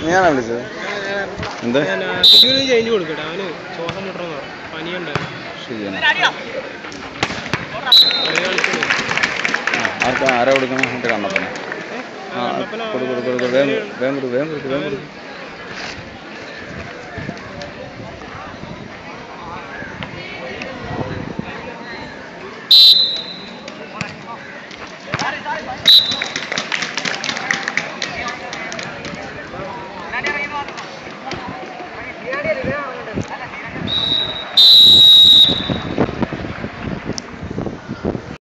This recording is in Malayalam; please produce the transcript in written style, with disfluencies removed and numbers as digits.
ഞാനാ വിളിച്ചത്. എന്താ ചേഞ്ച് കൊടുക്കട്ടെ, അവന് ശ്വാസം മുട്ടണമെന്ന് പനിയുണ്ട്. ആരാ കൊടുക്കണം? കണ്ണപ്പന. ആ കൊടുക്കും. വേഗം കൊടുക്കും.